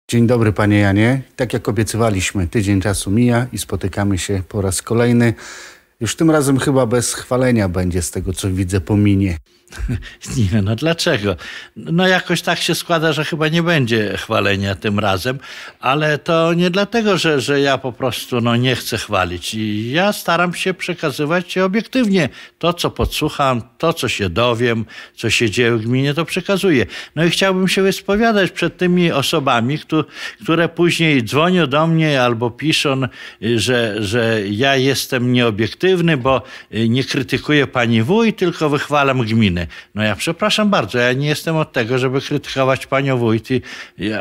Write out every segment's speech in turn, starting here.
Dzień dobry, panie Janie. Tak jak obiecywaliśmy, tydzień czasu mija i spotykamy się po raz kolejny. Już tym razem chyba bez chwalenia będzie, z tego co widzę po minie. Nie, no dlaczego? No jakoś tak się składa, że chyba nie będzie chwalenia tym razem, ale to nie dlatego, że ja po prostu nie chcę chwalić. I ja staram się przekazywać obiektywnie to, co podsłucham, to, co się dowiem, co się dzieje w gminie, to przekazuję. No i chciałbym się wyspowiadać przed tymi osobami, które później dzwonią do mnie albo piszą, że ja jestem nieobiektywny, bo nie krytykuję pani wójt, tylko wychwalam gminę. No ja przepraszam bardzo, ja nie jestem od tego, żeby krytykować panią wójt i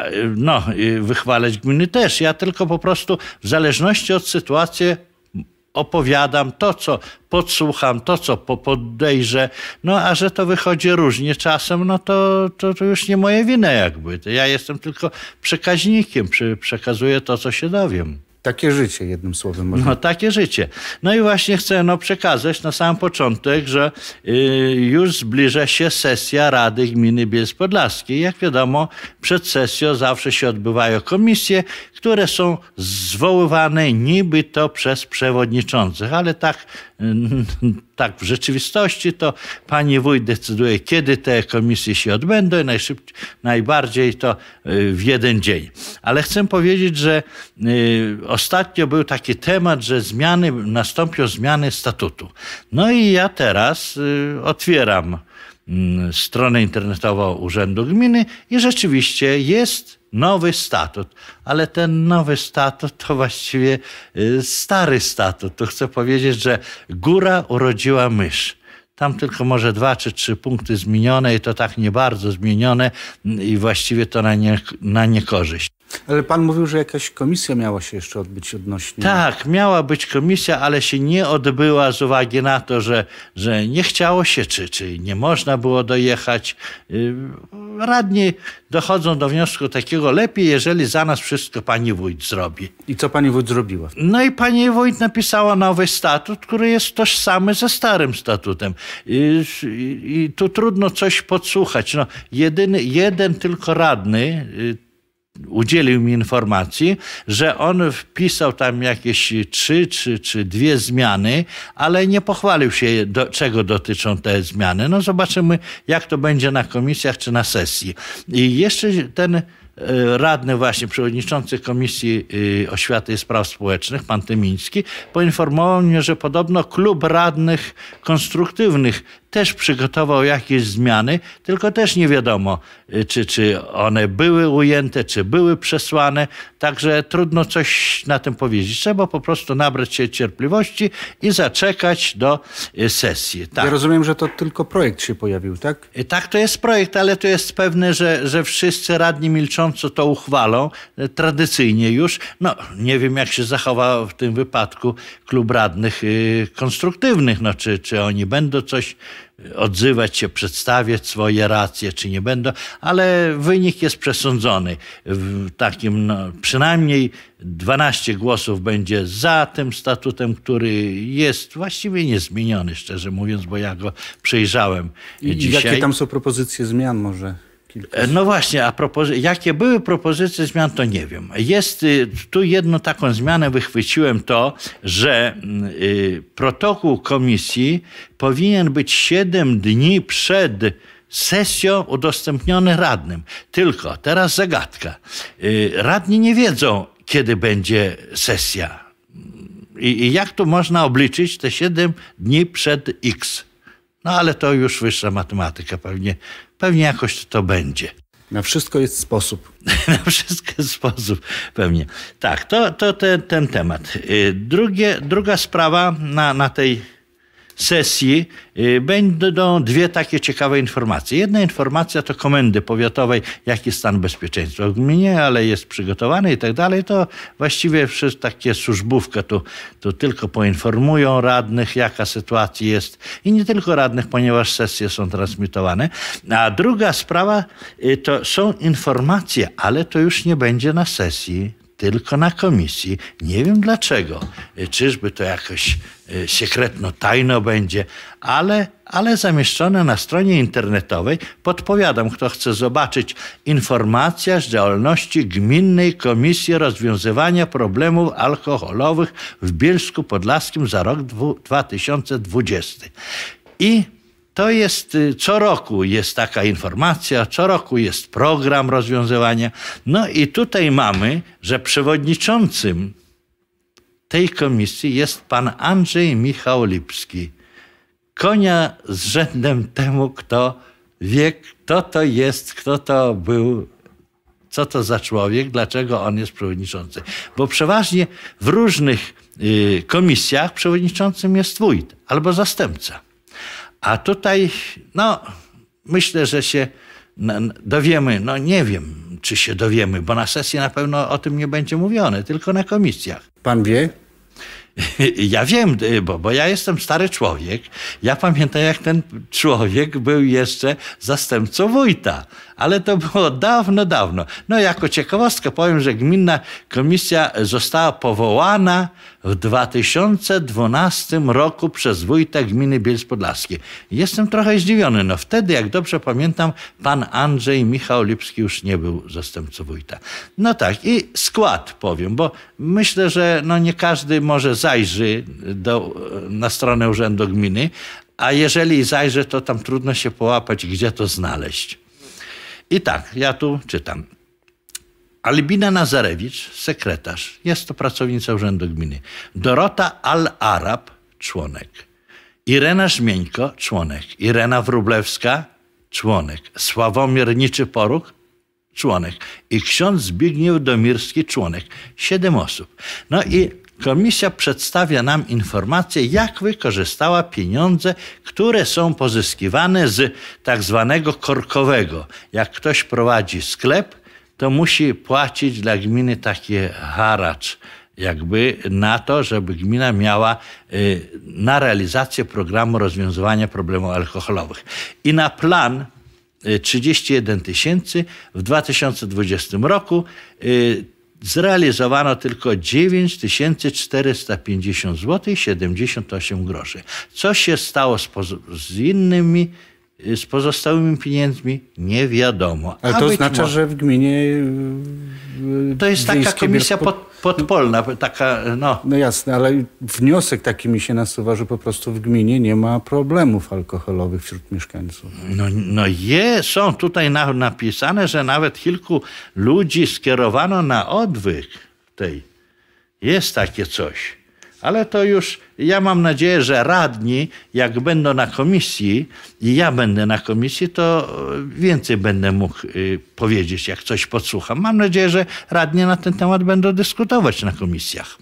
wychwalać gminy też. Ja tylko po prostu w zależności od sytuacji opowiadam to, co podsłucham, to, co podejrzę, a że to wychodzi różnie czasem, to już nie moje wina jakby. Ja jestem tylko przekaźnikiem, przekazuję to, co się dowiem. Takie życie, jednym słowem. Można. Takie życie. No i właśnie chcę przekazać na sam początek, że już zbliża się sesja Rady Gminy Bielsk Podlaskiej. Jak wiadomo, przed sesją zawsze się odbywają komisje, które są zwoływane niby to przez przewodniczących, ale tak w rzeczywistości to pani wójt decyduje, kiedy te komisje się odbędą, najbardziej to w jeden dzień. Ale chcę powiedzieć, że ostatnio był taki temat, że nastąpią zmiany statutu. No i ja teraz otwieram stronę internetową Urzędu Gminy i rzeczywiście jest nowy statut, ale ten nowy statut to właściwie stary statut. Tu chcę powiedzieć, że góra urodziła mysz. Tam tylko może 2 czy 3 punkty zmienione i to tak nie bardzo zmienione i właściwie to na niekorzyść. Ale pan mówił, że jakaś komisja miała się jeszcze odbyć odnośnie... Tak, miała być komisja, ale się nie odbyła z uwagi na to, że nie chciało się, czy nie można było dojechać. Radni dochodzą do wniosku takiego, lepiej, jeżeli za nas wszystko pani wójt zrobi. I co pani wójt zrobiła? No i pani wójt napisała nowy statut, który jest tożsamy ze starym statutem. I tu trudno coś podsłuchać. Jeden tylko radny udzielił mi informacji, że on wpisał tam jakieś 3 czy 2 zmiany, ale nie pochwalił się, czego dotyczą te zmiany. Zobaczymy, jak to będzie na komisjach czy na sesji. I jeszcze ten radny właśnie, przewodniczący Komisji Oświaty i Spraw Społecznych, pan Tymiński, poinformował mnie, że podobno klub radnych konstruktywnych też przygotował jakieś zmiany, tylko też nie wiadomo, czy one były ujęte, czy były przesłane. Także trudno coś na tym powiedzieć. Trzeba po prostu nabrać się cierpliwości i zaczekać do sesji. Tak. Ja rozumiem, że to tylko projekt się pojawił, tak? Tak, to jest projekt, ale to jest pewne, że wszyscy radni milcząco to uchwalą, tradycyjnie już. Nie wiem, jak się zachowa w tym wypadku klub radnych konstruktywnych, czy oni będą coś odzywać się, przedstawiać swoje racje, czy nie będą, ale wynik jest przesądzony. W takim przynajmniej 12 głosów będzie za tym statutem, który jest właściwie niezmieniony, szczerze mówiąc, bo ja go przejrzałem dzisiaj. Jakie tam są propozycje zmian może? No właśnie, a jakie były propozycje zmian, to nie wiem. Jest tu jedną taką zmianę, wychwyciłem to, że protokół komisji powinien być 7 dni przed sesją udostępniony radnym. Tylko teraz zagadka. Radni nie wiedzą, kiedy będzie sesja. I jak tu można obliczyć te 7 dni przed X? Ale to już wyższa matematyka, pewnie jakoś to będzie. Na wszystko jest sposób. Na wszystko jest sposób, pewnie. Tak, to ten temat. Druga sprawa na tej sesji będą 2 takie ciekawe informacje. Jedna informacja to komendy powiatowej, jaki stan bezpieczeństwa w gminie, ale jest przygotowany i tak dalej. To właściwie wszystkie takie służbówka tu tylko poinformują radnych, jaka sytuacja jest. I nie tylko radnych, ponieważ sesje są transmitowane. A druga sprawa to są informacje, ale to już nie będzie na sesji. tylko na komisji. Nie wiem dlaczego. Czyżby to jakoś sekretno, tajno będzie, ale zamieszczone na stronie internetowej. Podpowiadam, kto chce zobaczyć, informacja z działalności Gminnej Komisji Rozwiązywania Problemów Alkoholowych w Bielsku Podlaskim za rok 2020. I to jest, co roku jest taka informacja, co roku jest program rozwiązywania. No i tutaj mamy, że przewodniczącym tej komisji jest pan Andrzej Michał Lipski. Konia z rzędem temu, kto wie, kto to jest, kto to był, co to za człowiek, dlaczego on jest przewodniczący. Bo przeważnie w różnych komisjach przewodniczącym jest wójt albo zastępca. A tutaj, no, myślę, że się dowiemy, no nie wiem, czy się dowiemy, bo na sesji na pewno o tym nie będzie mówione, tylko na komisjach. Pan wie? Ja wiem, bo ja jestem stary człowiek. Ja pamiętam, jak ten człowiek był jeszcze zastępcą wójta. Ale to było dawno, dawno. No jako ciekawostkę powiem, że Gminna Komisja została powołana w 2012 roku przez wójta gminy Bielsk Podlaski. Jestem trochę zdziwiony. No wtedy, jak dobrze pamiętam, pan Andrzej Michał Lipski już nie był zastępcą wójta. No tak, i skład powiem, bo myślę, że no nie każdy może zajrzy na stronę Urzędu Gminy, a jeżeli zajrzy, to tam trudno się połapać, gdzie to znaleźć. I tak, ja tu czytam. Albina Nazarewicz, sekretarz, jest to pracownica Urzędu Gminy. Dorota Al-Arab, członek. Irena Żmieńko, członek. Irena Wróblewska, członek. Sławomir Niczyporuk, członek. I ksiądz Zbigniew Domirski, członek. 7 osób. No i komisja przedstawia nam informację, jak wykorzystała pieniądze, które są pozyskiwane z tak zwanego korkowego. Jak ktoś prowadzi sklep, to musi płacić dla gminy taki haracz, jakby na to, żeby gmina miała na realizację programu rozwiązywania problemów alkoholowych. I na plan 31 000 w 2020 roku zrealizowano tylko 9 450 zł i 78 groszy. Co się stało z pozostałymi pieniędzmi? Nie wiadomo. Ale to oznacza, że w gminie to jest taka komisja podpolna, taka, no. No jasne, ale wniosek taki mi się nasuwa, że po prostu w gminie nie ma problemów alkoholowych wśród mieszkańców. Są tutaj napisane, że nawet kilku ludzi skierowano na odwyk tej. Jest takie coś. Ale to już, ja mam nadzieję, że radni, jak będą na komisji i ja będę na komisji, to więcej będę mógł powiedzieć, jak coś podsłucham. Mam nadzieję, że radni na ten temat będą dyskutować na komisjach.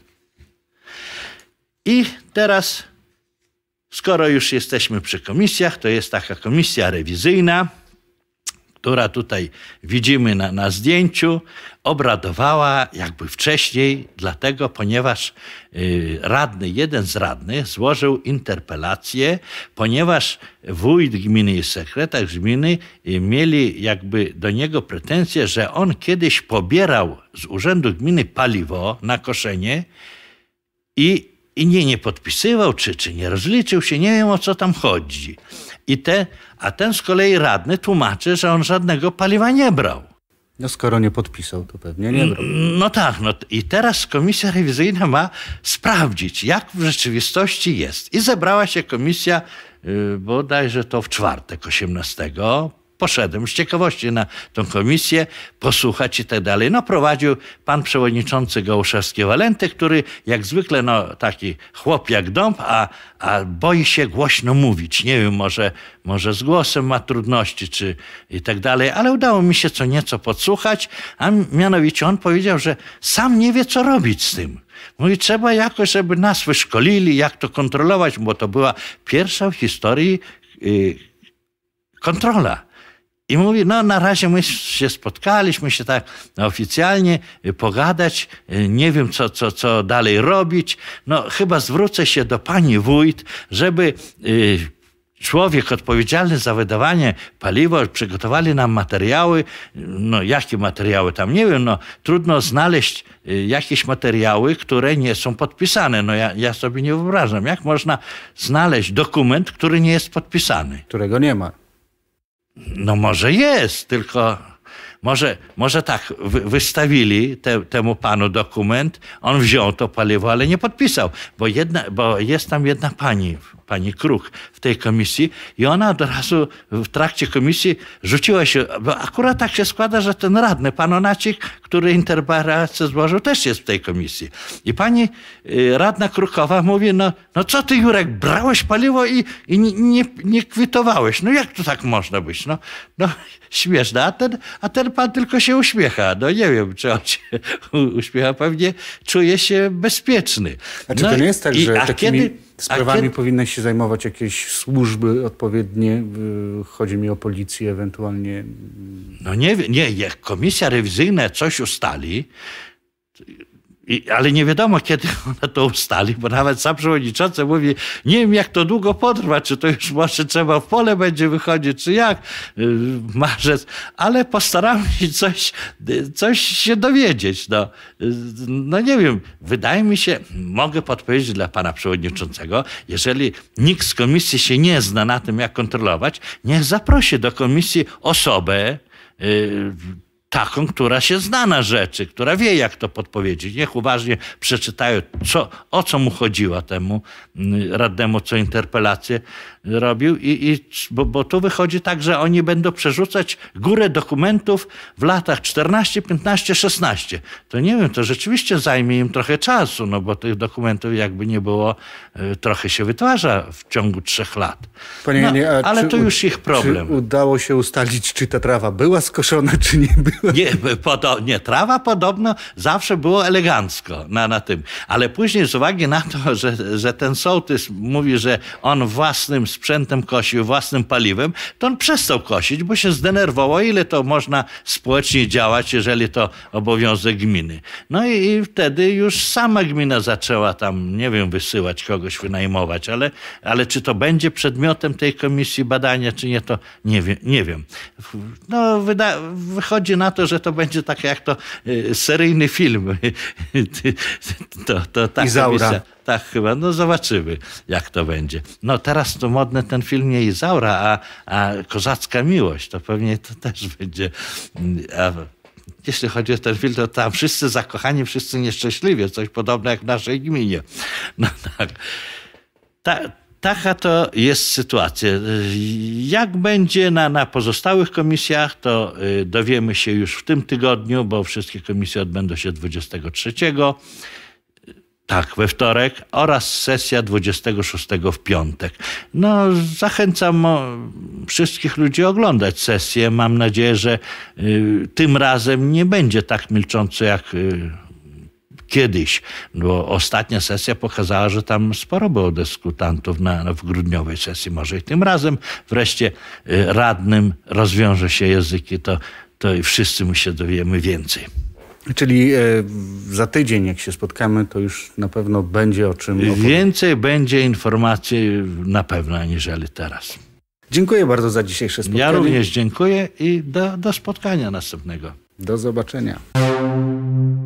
I teraz, skoro już jesteśmy przy komisjach, to jest taka komisja rewizyjna, która tutaj widzimy na zdjęciu, obradowała jakby wcześniej, dlatego, ponieważ jeden z radnych złożył interpelację, ponieważ wójt gminy i sekretarz gminy mieli jakby do niego pretensje, że on kiedyś pobierał z urzędu gminy paliwo na koszenie i nie podpisywał, czy nie rozliczył się, nie wiem, o co tam chodzi. A ten z kolei radny tłumaczy, że on żadnego paliwa nie brał. No skoro nie podpisał, to pewnie nie brał. No tak, i teraz komisja rewizyjna ma sprawdzić, jak w rzeczywistości jest. I zebrała się komisja, bodajże to w czwartek 18. Poszedłem z ciekawości na tą komisję, posłuchać i tak dalej. No prowadził pan przewodniczący Gołuszewski-Walenty, który jak zwykle, no taki chłop jak dąb, a boi się głośno mówić. Nie wiem, może z głosem ma trudności, czy i tak dalej, ale udało mi się co nieco podsłuchać, a mianowicie on powiedział, że sam nie wie, co robić z tym. Mówi, trzeba jakoś, żeby nas wyszkolili, jak to kontrolować, bo to była pierwsza w historii kontrola. I mówi, no na razie my się spotkaliśmy się tak oficjalnie pogadać, nie wiem co dalej robić. No chyba zwrócę się do pani wójt, żeby człowiek odpowiedzialny za wydawanie paliwa, przygotowali nam materiały, no jakie materiały tam, nie wiem, no trudno znaleźć jakieś materiały, które nie są podpisane. No ja sobie nie wyobrażam, jak można znaleźć dokument, który nie jest podpisany. Którego nie ma. No może jest, tylko może tak, wystawili temu panu dokument, on wziął to paliwo, ale nie podpisał, bo jest tam jedna pani Kruk w tej komisji i ona od razu w trakcie komisji rzuciła się, bo akurat tak się składa, że ten radny, pan Onacik, który interpelację złożył, też jest w tej komisji. I pani radna Krukowa mówi, no co ty, Jurek, brałeś paliwo i nie kwitowałeś. No jak to tak można być? No śmieszne. A ten pan tylko się uśmiecha. No nie wiem, czy on się uśmiecha. Pewnie czuje się bezpieczny. A czy to nie jest tak, że takimi sprawami powinny się zajmować jakieś służby odpowiednie? Chodzi mi o policję ewentualnie. No nie, jak komisja rewizyjna coś ustali, ale nie wiadomo, kiedy ona to ustali, bo nawet sam przewodniczący mówi, nie wiem, jak to długo potrwa, czy to już może trzeba w pole będzie wychodzić, czy jak, marzec, ale postaramy się coś się dowiedzieć. No nie wiem, wydaje mi się, mogę podpowiedzieć dla pana przewodniczącego, jeżeli nikt z komisji się nie zna na tym, jak kontrolować, niech zaprosi do komisji osobę, taką, która się zna na rzeczy, która wie, jak to podpowiedzieć. Niech uważnie przeczytają, o co mu chodziło temu radnemu, co interpelację robił. Bo tu wychodzi tak, że oni będą przerzucać górę dokumentów w latach 14, 15, 16. To nie wiem, to rzeczywiście zajmie im trochę czasu, no bo tych dokumentów jakby nie było, trochę się wytwarza w ciągu 3 lat. Panie Janie, ale to już ich problem. Czy udało się ustalić, czy ta trawa była skoszona, czy nie była? Nie, trawa podobno zawsze było elegancko na tym. Ale później z uwagi na to, że ten sołtys mówi, że on własnym sprzętem kosił, własnym paliwem, to on przestał kosić, bo się zdenerwował, ile to można społecznie działać, jeżeli to obowiązek gminy. No i wtedy już sama gmina zaczęła tam, nie wiem, wysyłać kogoś, wynajmować, ale czy to będzie przedmiotem tej komisji badania, czy nie, to nie wiem. No wychodzi na to, że to będzie tak jak to seryjny film. To tak Izaura. Tak chyba, no zobaczymy, jak to będzie. No teraz to modny ten film nie Izaura, a Kozacka miłość. To pewnie to też będzie. Jeśli chodzi o ten film, to tam wszyscy zakochani, wszyscy nieszczęśliwie. Coś podobne jak w naszej gminie. No tak. Taka to jest sytuacja. Jak będzie na pozostałych komisjach, to dowiemy się już w tym tygodniu, bo wszystkie komisje odbędą się 23. Tak, we wtorek oraz sesja 26 w piątek. No, zachęcam wszystkich ludzi oglądać sesję. Mam nadzieję, że tym razem nie będzie tak milcząco jak kiedyś, bo ostatnia sesja pokazała, że tam sporo było dyskutantów w grudniowej sesji. Może i tym razem wreszcie radnym rozwiąże się języki, to i wszyscy my się dowiemy więcej. Czyli za tydzień, jak się spotkamy, to już na pewno będzie o czym opowiedzieć. Więcej będzie informacji na pewno, aniżeli teraz. Dziękuję bardzo za dzisiejsze spotkanie. Ja również dziękuję i do spotkania następnego. Do zobaczenia.